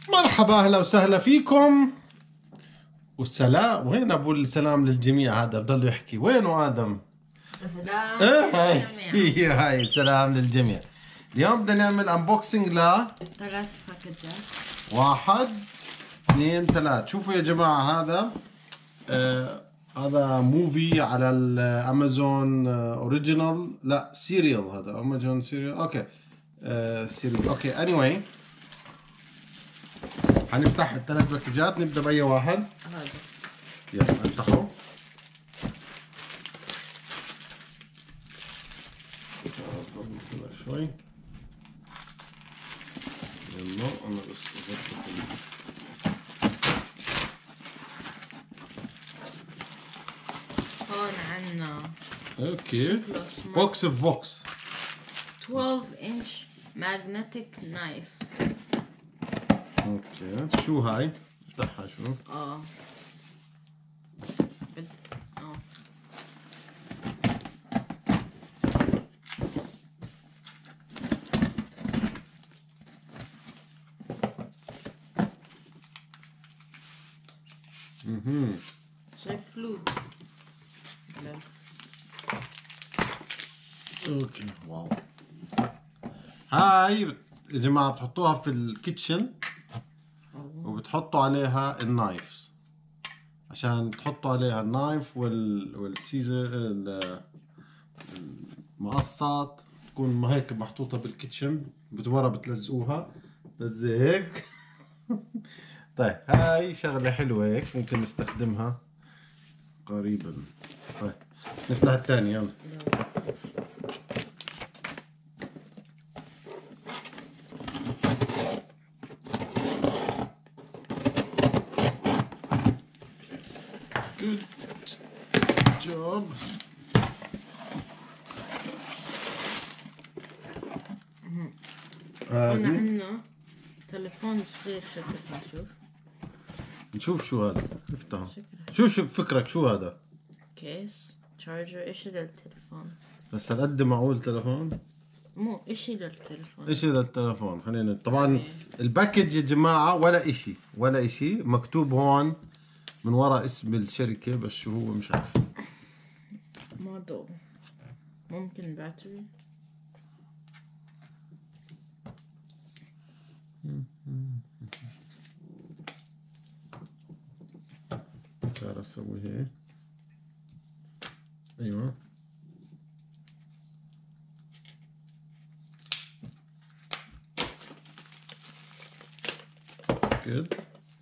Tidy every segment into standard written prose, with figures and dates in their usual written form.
مرحبا، اهلا وسهلا فيكم. والسلام، وين ابو السلام للجميع؟ هذا بضل يحكي. وينه ادم؟ سلام هاي للجميع. هاي سلام للجميع. اليوم بدنا نعمل انبوكسنج ل 3 باكجات. 1 2 3. شوفوا يا جماعة، هذا موفي على الامازون اوريجينال، لا سيريال، هذا امازون سيريال. اوكي سيريال. اوكي anyway، حنفتح الثلاث باكجات. نبدا باي واحد؟ هذا يلا نفتحه. شوي. يلا انا بس اضبط. هون عنا اوكي، شكله سمارت بوكس اوف بوكس. 12 inch magnetic knife. اوكي، شو هاي؟ افتحها. شو؟ بد... اه شايف فلوت. لا. اوكي واو. هاي يا جماعة بتحطوها في الكيتشن وبتحطوا عليها النايفز، عشان تحطوا عليها النايف والسيزر، المقصات تكون ما هيك محطوطة بالكيتشن، ورا بتلزقوها بس هيك. طيب هاي شغلة حلوة هيك، ممكن نستخدمها قريبا. طيب نفتح الثاني. يلا. Good job. هون عنا تليفون صغير شكله. نشوف شو هذا. افتحه. شو فكرك؟ شو هذا؟ كيس تشارجر. اشي للتليفون. بس هالقد معقول تلفون؟ مو اشي للتليفون. اشي للتلفون. خلينا طبعا الباكج يا جماعة ولا اشي ولا اشي مكتوب هون من وراء اسم الشركة، بس شو هو مش عارف. موديل. ممكن باتري. تعال اسوي هيك. ايوه كده.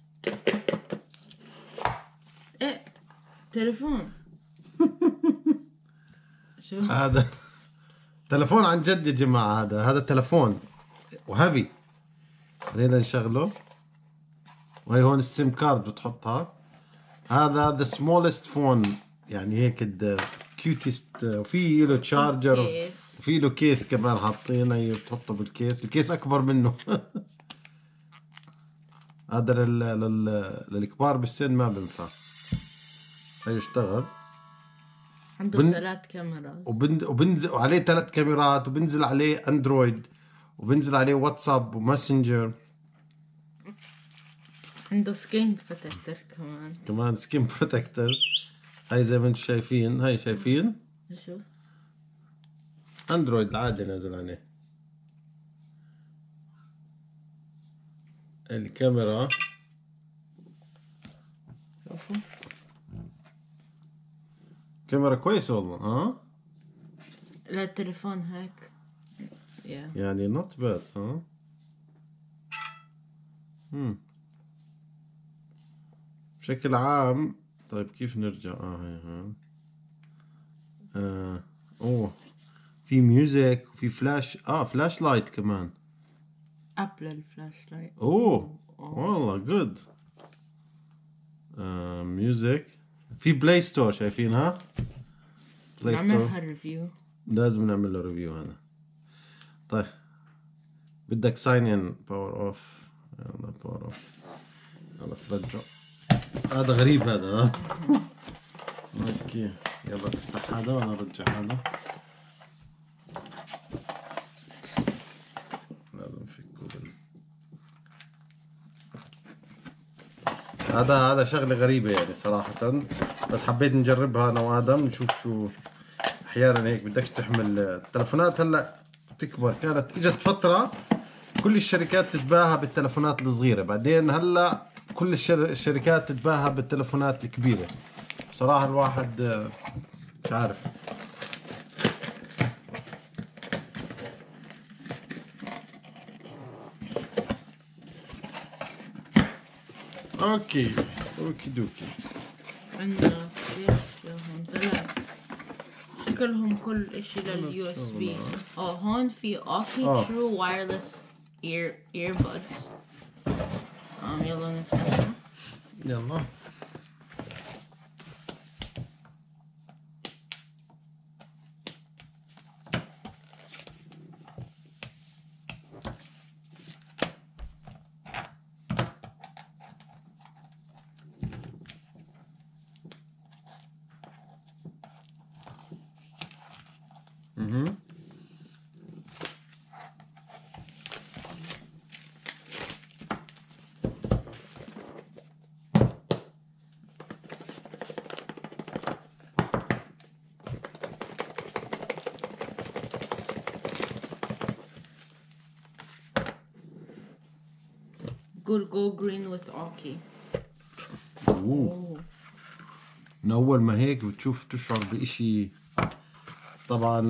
ايه تليفون. شو هذا تلفون عن جد يا جماعة. هذا تلفون وهيفي. خلينا نشغله. وهي هون السيم كارد بتحطها. هذا ذا سمولست فون، يعني هيك كيوتست. وفي له تشارجر وفي له كيس كمان حاطينه، بتحطه بالكيس. الكيس اكبر منه. هذا للكبار بالسن ما بنفع. هي اشتغل. عنده 3 كاميرات وبنزل عليه 3 كاميرات، وبنزل عليه اندرويد، وبنزل عليه واتساب وماسنجر. عنده سكين بروتكتور كمان سكين بروتكتور. هاي زي ما انتم شايفين. هاي شايفين شو اندرويد عادي نازل عليه. الكاميرا شوفوا كاميرا كويسة والله. لا التليفون هيك يعني نوت باد. بشكل عام. طيب كيف نرجع؟ هي اوه، في ميوزك وفي فلاش. فلاش لايت كمان. ابل الفلاش لايت. والله جود. ميوزك. في بلاي ستور شايفينها. بلاي ستور نعملها ريفيو. لازم نعمل له ريفيو هذا. طيب بدك ساين ان باور اوف. يلا باور اوف. خلص رجع. هذا غريب هذا. اوكي يلا تفتح هذا وانا ارجع هذا. لازم فكه هذا شغله غريبه يعني صراحه، بس حبيت نجربها انا وادم نشوف شو. احيانا هيك بدكش تحمل التلفونات. هلا تكبر، كانت اجت فتره كل الشركات تتباهى بالتلفونات الصغيره، بعدين هلا كل الشركات تتباهى بالتلفونات الكبيره. بصراحه الواحد مش عارف. اوكي دوكي. عندنا هون 3 شكلهم كل اشي لليو اس بي. هون في اوكي ترو وايرلس ايربودز. يلا نفتحها. يلا. go green with اوكي. من اول ما هيك بتشوف تشعر باشي. طبعا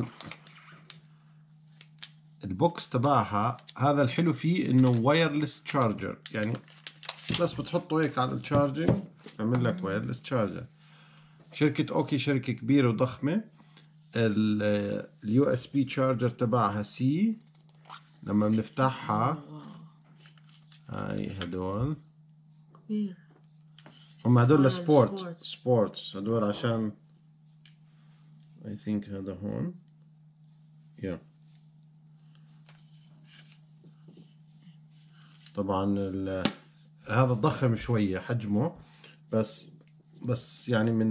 البوكس تبعها هذا الحلو فيه انه وايرلس تشارجر، يعني بس بتحطه هيك على التشارجنج يعمل لك وايرلس تشارجر. شركة اوكي شركة كبيرة وضخمة. اليو اس بي تشارجر تبعها سي. لما بنفتحها هاي هدول كبير. هم هدول سبورتس هدول عشان I think هذا هون طبعا هذا ضخم شوية حجمه، بس يعني من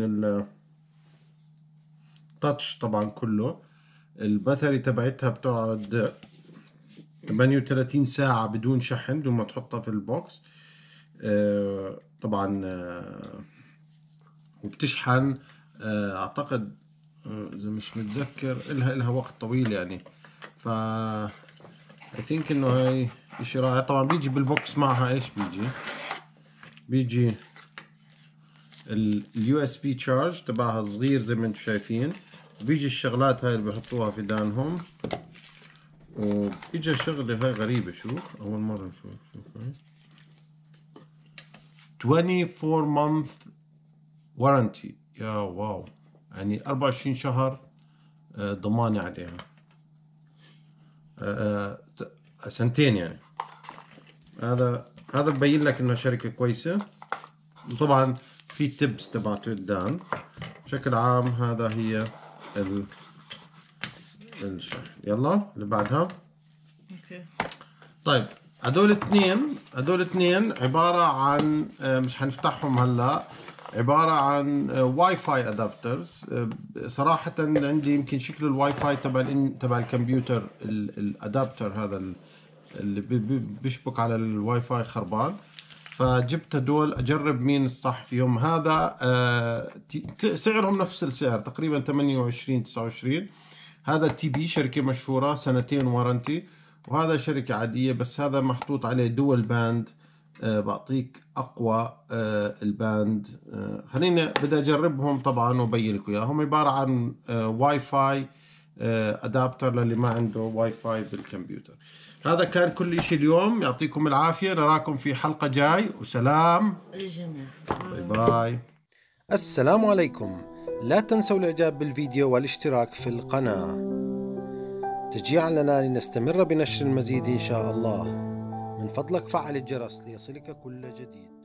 التاتش طبعا كله. الباتري تبعتها بتقعد 38 ساعة بدون شحن، بدون ما تحطها في البوكس. طبعا وبتشحن اعتقد اذا مش متذكر إلها وقت طويل يعني. ف I think انه هاي اشي رائع. طبعا بيجي بالبوكس معها ايش بيجي اليو اس بي تشارج تبعها صغير زي ما انتم شايفين، وبيجي الشغلات هاي اللي بحطوها في دانهم. واجا شغله هاي غريبه، شو اول مره نشوف هاي 24 month warranty. يا واو، يعني 24 شهر ضمانه عليها. سنتين يعني. هذا ببين لك انه شركه كويسه. وطبعا في تيبس تبعته قدام. بشكل عام هذا هي يلا اللي بعدها. اوكي طيب هدول اثنين عبارة عن مش حنفتحهم هلا. عبارة عن واي فاي ادابترز. صراحة عندي يمكن شكل الواي فاي تبع الكمبيوتر، الادابتر هذا اللي بيشبك على الواي فاي خربان، فجبت هدول اجرب مين الصح فيهم. هذا سعرهم نفس السعر تقريبا 28 29. هذا تي بي شركة مشهورة، 2 وارنتي. وهذا شركة عادية بس هذا محطوط عليه دول باند. بعطيك اقوى الباند. خليني بدي اجربهم طبعا وابين لكم اياهم. عبارة عن واي فاي ادابتر للي ما عنده واي فاي بالكمبيوتر. هذا كان كل شيء اليوم. يعطيكم العافية، نراكم في حلقة جاي، وسلام للجميع. باي باي. السلام عليكم. لا تنسوا الاعجاب بالفيديو والاشتراك في القناة تشجيعا لنا لنستمر بنشر المزيد إن شاء الله. من فضلك فعل الجرس ليصلك كل جديد.